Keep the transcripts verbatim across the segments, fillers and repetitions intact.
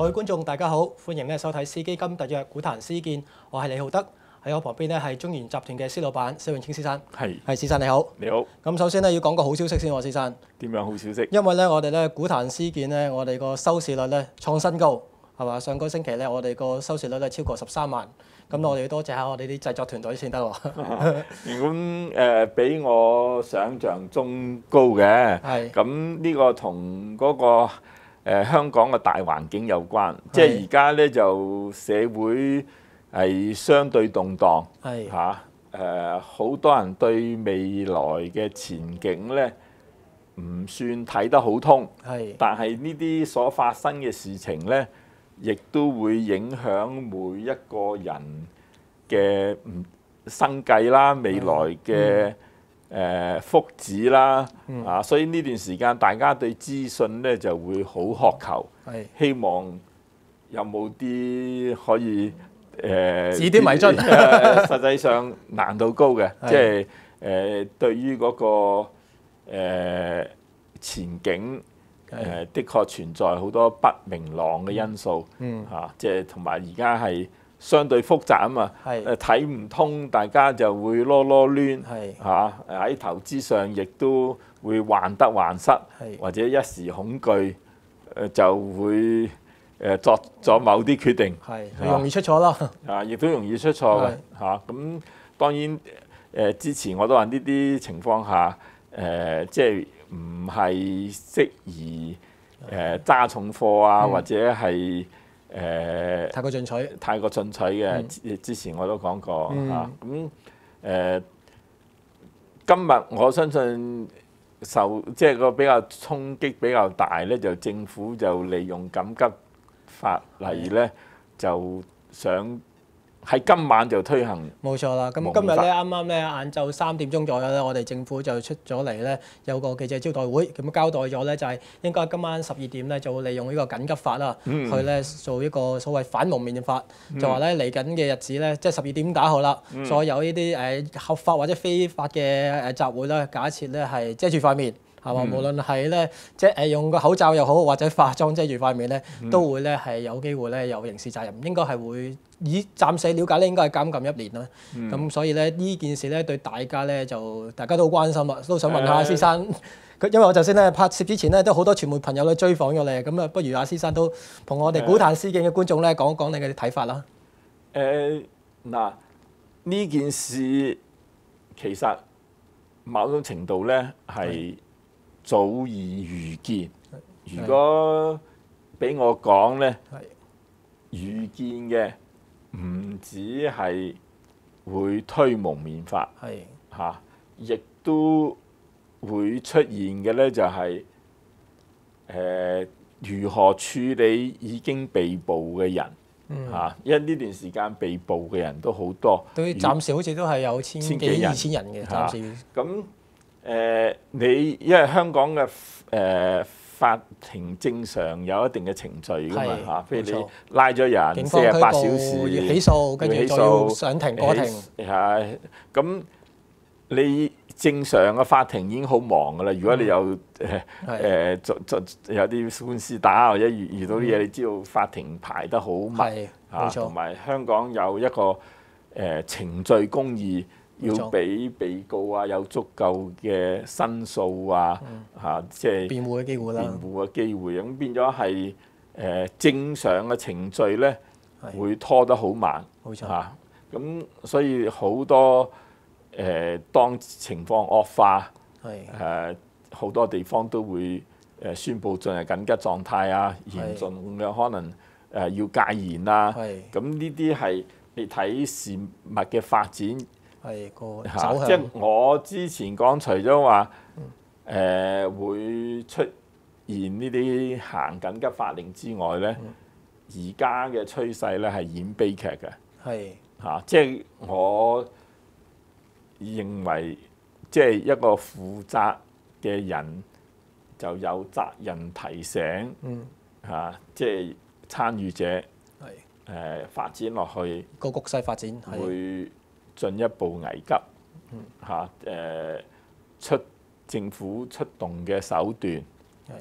位觀眾大家好，歡迎咧收睇司基金特約股壇施建，我係李浩德，喺我旁邊咧係中原集團嘅施老闆施永青先生。 係， 係施生你好。 你好。 咁首先咧要講個好消息先喎，施生。 點樣好消息？ 因為咧我哋咧股壇施建咧，我哋個收視率咧創新高，係嘛？上個星期咧我哋個收視率咧超過十三萬，咁我哋要多謝下我哋啲製作團隊先得喎。 咁誒比我想像中高嘅。 係。 咁呢個同嗰個誒香港嘅大環境有關，即係而家咧就社會係相對動盪， 係嚇誒好多人對未來嘅前景咧唔算睇得好通， 係， 但係呢啲所發生嘅事情咧，亦都會影響每一個人嘅唔生計啦，未來嘅誒福祉啦，啊，所以呢段時間大家對資訊咧就會好渴求，希望有冇啲可以誒指點迷津， 實際上難度高嘅，即係誒對於嗰個誒前景誒的確存在好多不明朗嘅因素，嚇，即係同埋而家係相對複雜啊嘛，誒睇唔通，大家就會囉囉攣，嚇喺投資上亦都會患得患失，或者一時恐懼，誒就會誒作咗某啲決定， 係容易出錯咯， 啊，亦都容易出錯嘅嚇。咁當然誒之前我都話呢啲情況下誒，即係唔係適宜誒揸重貨啊，或者係。誒、呃、 太過進取， 太過進取嘅，嗯、之前我都講過嚇。咁誒、嗯呃，今日我相信受即係個比較衝擊比較大咧，就政府就利用緊急法例咧，就想喺今晚就推行。 冇錯啦，咁今日咧啱啱咧晏晝三點鐘左右咧，我哋政府就出咗嚟咧，有個記者招待會，咁交代咗咧就係應該今晚十二點咧就會利用呢個緊急法啦，嗯、去咧做一個所謂反蒙面法，嗯、就話咧嚟緊嘅日子咧，即係十二點打後啦，嗯、所有呢啲誒合法或者非法嘅誒集會咧，假設咧係遮住塊面。係嘛？無論係咧，即係誒用個口罩又好，或者化妝遮住塊面咧，都會咧係有機會咧有刑事責任。應該係會以暫時了解咧，應該係監禁一年啦。咁、嗯、所以咧呢件事咧對大家咧就大家都好關心啊，都想問下阿施生。因為我就先咧拍攝之前咧都好多傳媒朋友咧追訪咗你，咁啊不如阿施生都同我哋股壇施建嘅觀眾咧講講你嘅睇法啦。 誒嗱，呢件事其實某種程度咧係早已預見，如果俾我講咧，預見嘅唔止係會推蒙面法，嚇，亦都會出現嘅咧就係誒如何處理已經被捕嘅人嚇，因為呢段時間被捕嘅人都好多， 都暫時好似都係有千幾二千人嘅暫時。 咁誒、呃，你因為香港嘅誒、呃、法庭正常有一定嘅程序㗎嘛嚇，譬如你拉咗人四十八小時要起訴，跟住再要上庭過庭。 係咁，你正常嘅法庭已經好忙㗎啦。如果你有誒誒做做有啲官司打或者遇遇到啲嘢，嗯、你知道法庭排得好密嚇，同埋香港有一個誒、呃、程序公義。要俾被告啊有足夠嘅申訴啊嚇，即係辯護嘅機會啦。辯護嘅機會咁變咗係誒正常嘅程序咧，會拖得好慢。冇錯嚇，咁所以好多誒當情況惡化，誒好多地方都會誒宣布進入緊急狀態啊，嚴重嘅可能誒要戒嚴啊。咁呢啲係你睇事物嘅發展。 係個走向，即係我之前講，除咗話誒會出現呢啲行緊急法令之外咧，而家嘅趨勢咧係演悲劇嘅。係嚇、啊，即係我認為，即係一個負責嘅人就有責任提醒，嗯嚇、啊，即係參與者係誒、呃、發展落去個局勢發展會進一步危急，嚇誒出政府出動嘅手段，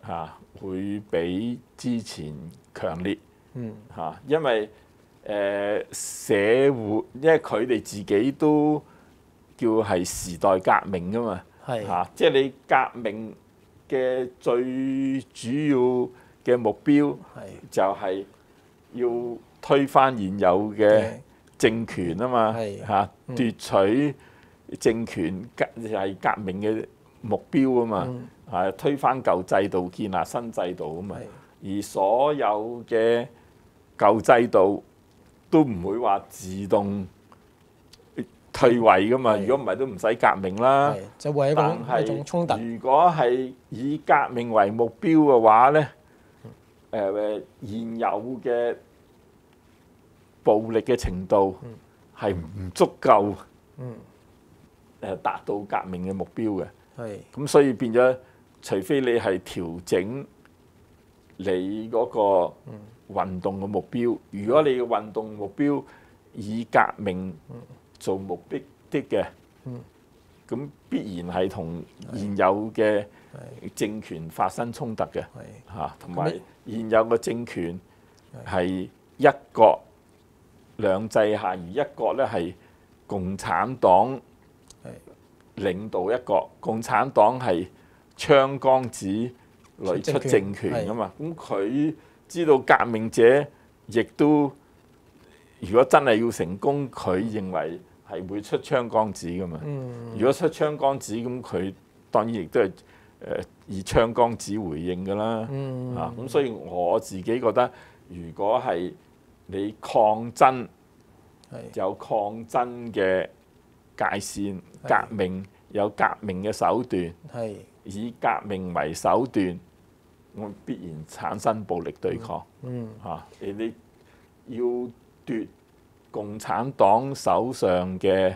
嚇會比之前強烈嗯嚇，因為誒社會，因為佢哋自己都叫係時代革命㗎嘛， 係嚇，即係你革命嘅最主要嘅目標係就係要推翻現有嘅政權啊嘛， 係嚇嗯奪取政權革就係革命嘅目標啊嘛， 嗯係推翻舊制度，建立新制度啊嘛。 係而所有嘅舊制度都唔會話自動退位噶嘛， 係如果唔係都唔使革命啦。 係就會係一種但一種衝突。 係如果係以革命為目標嘅話咧，誒誒現有嘅暴力嘅程度係唔足夠嗯誒達到革命嘅目標嘅。 係咁所以變咗，除非你係調整你嗰個運動嘅目標，如果你嘅運動目標以革命做目的的嘅，咁必然係同現有嘅政權發生衝突嘅係嚇，同埋現有嘅政權係一國兩制下，而一國咧係共產黨領導一國，共產黨係槍桿子裏出政權㗎嘛，咁佢知道革命者亦都如果真係要成功，佢認為係會出槍桿子㗎嘛。 嗯如果出槍桿子，咁佢當然亦都係誒以槍桿子回應㗎啦。 嗯啊，咁所以我自己覺得，如果係你抗爭係有抗爭嘅界線，革命有革命嘅手段， 係以革命為手段，我必然產生暴力對抗。 嗯嚇，誒你要奪共產黨手上嘅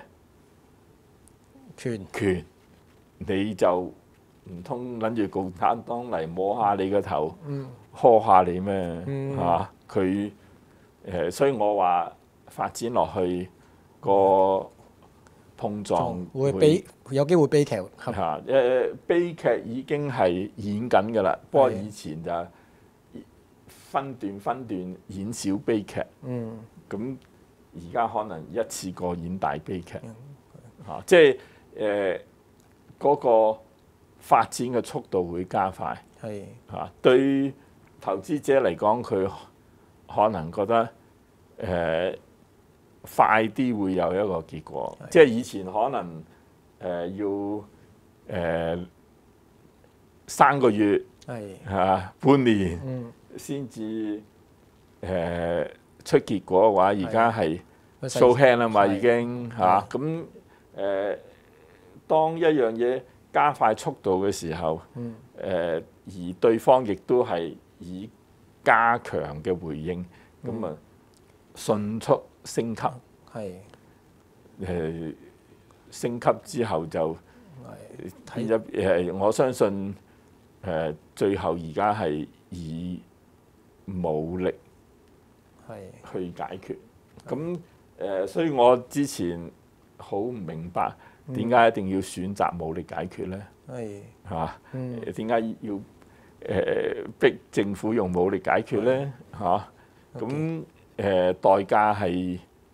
權權，你就唔通諗住共產黨嚟摸下你個頭， 嗯呵下你咩？ 嗯嚇佢誒，所以我話發展落去個碰撞會悲有機會悲劇合嚇誒悲劇已經係演緊㗎啦，不過以前就分段分段演小悲劇， 嗯咁而家可能一次過演大悲劇嚇，即係誒嗰個發展嘅速度會加快係嚇，對投資者嚟講，佢可能覺得誒、呃、快啲會有一個結果，即係以前可能誒、呃、要誒、呃、三個月係嚇半年嗯先至誒出結果嘅話，而家係個細 show hand 啦嘛， 係已經嚇咁誒。當一樣嘢加快速度嘅時候，誒、 嗯呃、而對方亦都係以加強嘅回應，咁啊、迅速升級，誒、 係呃、升級之後就係變咗誒，我相信誒、呃、最後而家係以武力係去解決，咁誒、呃，所以我之前好唔明白點解一定要選擇武力解決咧？ 係係嘛？ 嗯點解要誒、呃、逼政府用武力解決咧？嚇咁誒代價係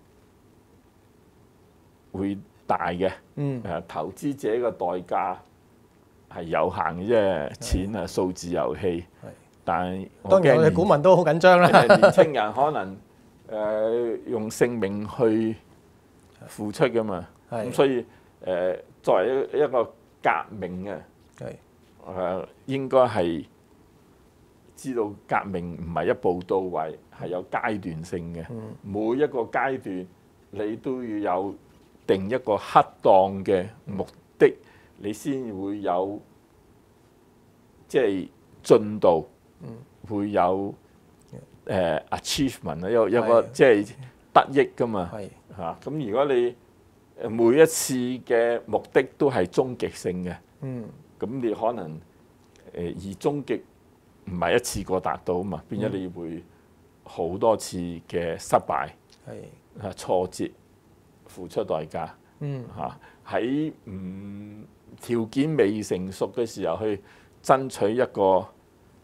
會大嘅。 嗯誒、投資者嘅代價係有限嘅啫，錢係數字遊戲。 係但係當然我哋股民都好緊張啦。 年青人可能誒、呃、用性命去付出噶嘛，咁係所以誒、呃、作為一一個革命啊， 係誒、呃、應該係知道革命唔係一步到位，係有階段性嘅。 嗯每一個階段你都要有定一個恰當嘅目的，你先會有即係進度，會有誒 achievement 啊，有有個係即係得益噶嘛係嚇。咁如果你誒每一次嘅目的都係終極性嘅， 嗯咁你可能誒而終極唔係一次過達到啊嘛，變咗你會好多次嘅失敗係啊挫折，付出代價嗯嚇。喺唔條件未成熟嘅時候去爭取一個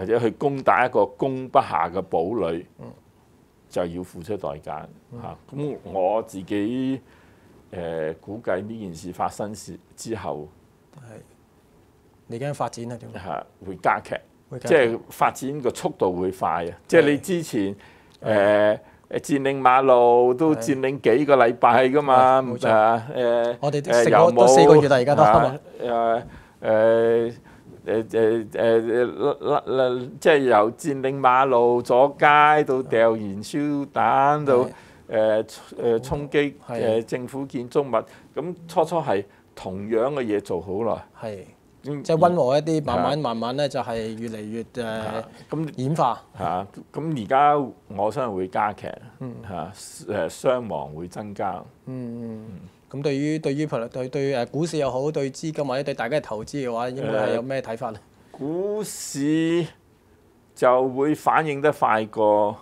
或者去攻打一個攻不下嘅堡壘，就要付出代價嚇。咁、嗯、我自己誒、呃、估計呢件事發生時之後， 係嚟緊發展啊點？ 嚇會加劇， 會加劇即係發展個速度會快啊！即係你之前誒。呃佔領馬路都佔領幾個禮拜㗎嘛，誒誒我哋食咗都四個月啦，而家都誒誒誒誒誒誒即係由佔領馬路阻街到掉燃燒彈到誒誒衝擊誒政府建築物，咁初初係同樣嘅嘢做好耐。係。 即係溫和一啲，慢慢慢慢咧就係越嚟越誒咁演化。 嚇，咁而家我相信會加劇，嚇誒傷亡會增加。 嗯嗯。咁對於對於對對誒股市又好，對資金或者對大家嘅投資嘅話，應該係有咩睇法咧？ 股市就會反應得快過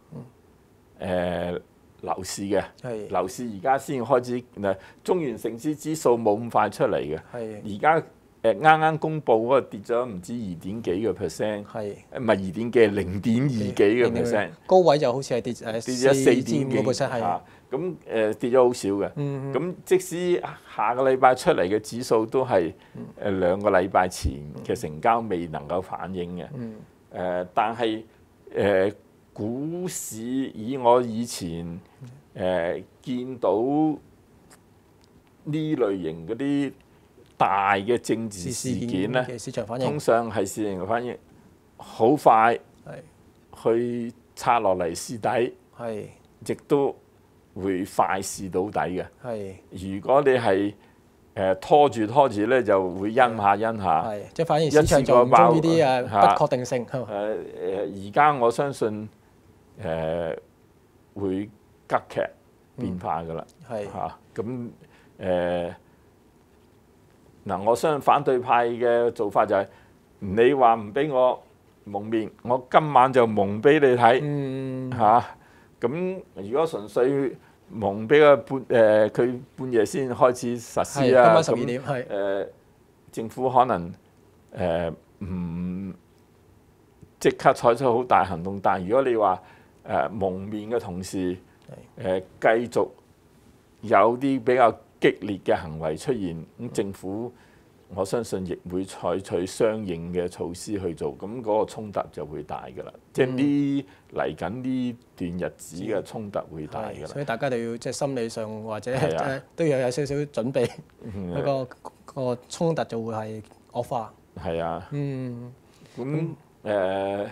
誒樓市嘅。係。樓市而家先開始嗱，中原城市指數冇咁快出嚟嘅。係。而家誒啱啱公布嗰個跌咗唔知二點幾個 percent， 係唔係二點幾係零點二幾個 percent， 高位就好似係跌誒跌咗四點幾個 percent 係， 咁誒跌咗好少嘅。咁即使下個禮拜出嚟嘅指數都係誒兩個禮拜前嘅成交未能夠反映嘅。誒但係誒股市以我以前誒見到呢類型嗰啲大嘅政治事件咧，通常係市場反應好快，去拆落嚟試底，亦都會快試到底嘅。如果你係誒拖住拖住咧，就會陰下陰下。 即係反而市場就唔中意啲誒不確定性。誒誒，而家我相信誒會急劇變化㗎啦。嚇咁誒。嗱，我相信反對派嘅做法就係、是，你話唔俾我蒙面，我今晚就蒙俾你睇嚇。咁、啊、如果純粹蒙俾個半誒，佢、呃、半夜先開始實施啊， 今晚十二點係誒政府可能誒唔即刻採取好大行動，但係如果你話誒、呃、蒙面嘅同時誒、呃、繼續有啲比較激烈嘅行為出現，咁政府我相信亦會採取相應嘅措施去做，咁嗰個衝突就會大㗎啦。嗯、即係呢嚟緊呢段日子嘅衝突會大㗎啦。 所以大家就要即係心理上或者、啊、都要有少少準備，嗰、啊、個個衝突就會係惡化。 係啊。 嗯。 咁誒、呃，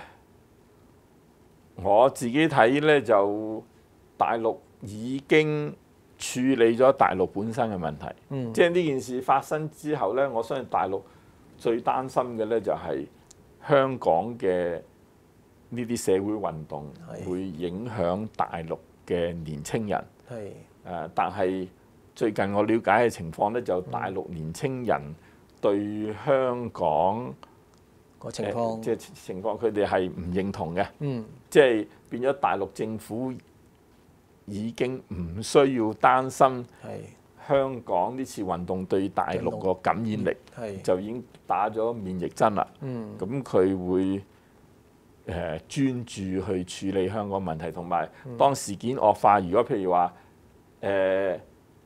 我自己睇咧就大陸已經處理咗大陸本身嘅問題，嗯、即係呢件事發生之後咧，我相信大陸最擔心嘅咧就係香港嘅呢啲社會運動會影響大陸嘅年青人。係誒、呃，但係最近我了解嘅情況咧，就大陸年青人對香港個情況， 呃、即係情況，佢哋係唔認同嘅。 嗯， 即係變咗大陸政府已經唔需要擔心香港呢次運動對大陸個感染力，就已經打咗免疫針啦。咁佢、嗯、會誒、呃、專注去處理香港問題，同埋當事件惡化，如果譬如話誒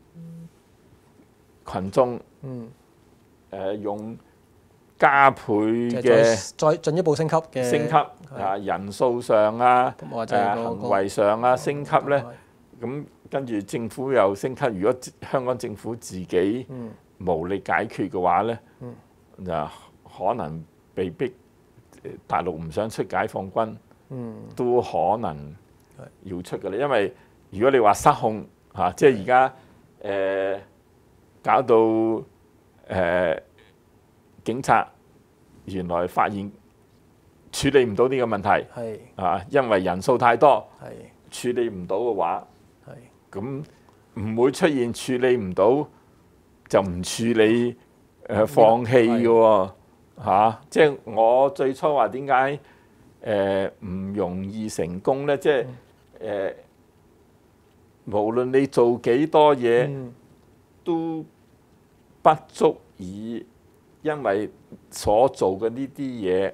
羣眾誒、呃、用加倍嘅再進一步升級嘅升級啊，人數上啊，或者、呃、行為上啊升級咧。咁跟住政府又升級，如果香港政府自己無力解決嘅話咧，嗯、就可能被逼大陸唔想出解放軍，嗯、都可能要出㗎啦。因為如果你話失控嚇、啊，即係而家誒搞到誒、呃、警察原來發現處理唔到呢個問題，係啊，因為人數太多，係處理唔到嘅話。咁唔會出現處理唔到就唔處理誒、呃、放棄嘅喎嚇，即係我最初話點解誒唔容易成功咧？即係誒、呃、無論你做幾多嘢，嗯、都不足以因為所做嘅呢啲嘢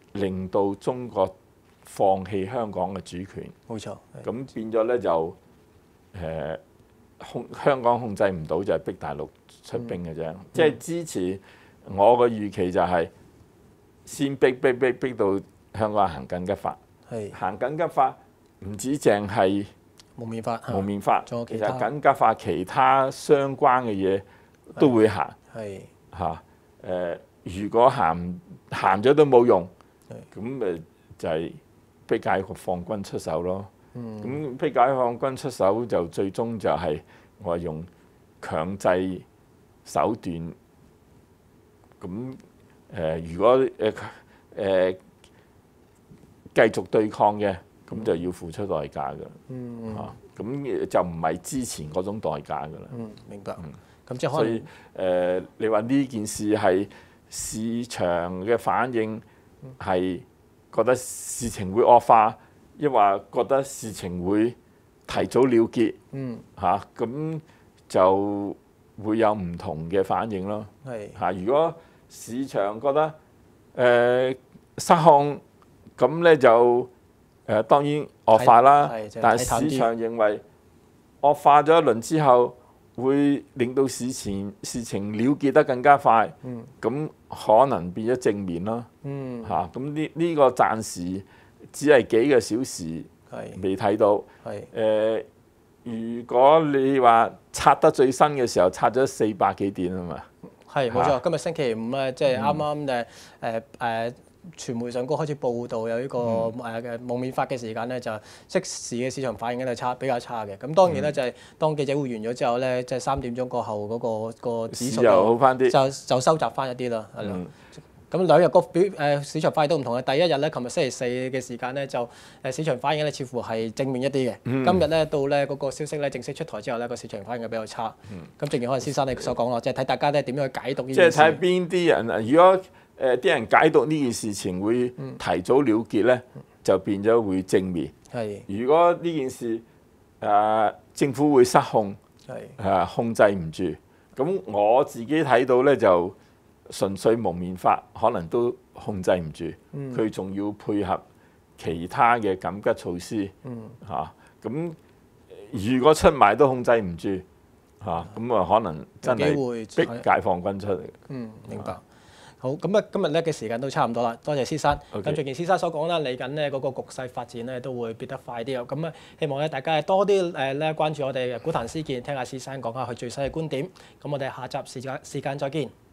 令到中國放棄香港嘅主權。 冇錯。 咁變咗咧就誒控香港控制唔到，就係逼大陸出兵嘅啫。嗯、即係之前我嘅預期就係先逼逼逼逼到香港行緊急法， 係行緊急法唔止淨係蒙面法， 蒙面法， 仲有其其實他緊急法其他相關嘅嘢都會行係嚇誒。如果行行咗都冇用，咁誒就係逼解放軍出手咯。咁、嗯、逼解放軍出手就最終就係我用強制手段。咁誒、呃，如果誒誒、呃、繼續對抗嘅，咁就要付出代價㗎。嗯嚇，咁、啊、就唔係之前嗰種代價㗎啦。 嗯，明白。咁、嗯、即係可能所以誒、呃，你話呢件事係市場嘅反應係覺得事情會惡化，抑或覺得事情會提早了結？嗯嚇，咁、啊、就會有唔同嘅反應咯。係嚇、啊，如果市場覺得誒、呃、失控，咁咧就誒、呃、當然惡化啦。但係市場認為惡化咗一輪之後，會令到事情事情了結得更加快。嗯，咁可能變咗正面咯。嗯，嚇，咁呢呢個暫時只係幾個小時，未睇到。係誒、呃，如果你話拆得最新嘅時候，拆咗四百幾點啊嘛。 係冇錯，今日星期五咧，即係啱啱誒誒誒傳媒上高開始報導有呢個誒嘅蒙面法嘅時間咧，就即時嘅市場反應咧係差比較差嘅。咁當然咧就係當記者會完咗之後咧，即係三點鐘過後嗰個個指數又好翻啲， 就就收窄翻一啲啦。係啦。咁兩日個表誒市場反應都唔同嘅。第一日咧，琴日星期四嘅時間咧，就誒市場反應咧似乎係正面一啲嘅。嗯、今日咧到咧嗰個消息咧正式出台之後咧，個市場反應係比較差。咁、嗯、正如可能先生你所講咯，即係睇大家咧點樣去解讀呢件事。 即係睇邊啲人啊？如果誒啲、呃、人解讀呢件事情會提早了結咧，嗯、就變咗會正面。係。如果呢件事誒、呃、政府會失控，係誒、啊、控制唔住，咁我自己睇到咧就。純粹蒙面法可能都控制唔住，佢仲、嗯、要配合其他嘅緊急措施嚇。咁、嗯啊、如果出賣都控制唔住嚇，咁啊可能真係逼解放軍出嚟。 嗯，明白。好，咁啊今日咧嘅時間都差唔多啦，多謝先生。咁正如先生所講啦，嚟緊咧嗰個局勢發展咧都會變得快啲啊。咁啊希望咧大家多啲誒咧關注我哋股壇思健，聽下先生講下佢最新嘅觀點。咁我哋下集時間時間再見。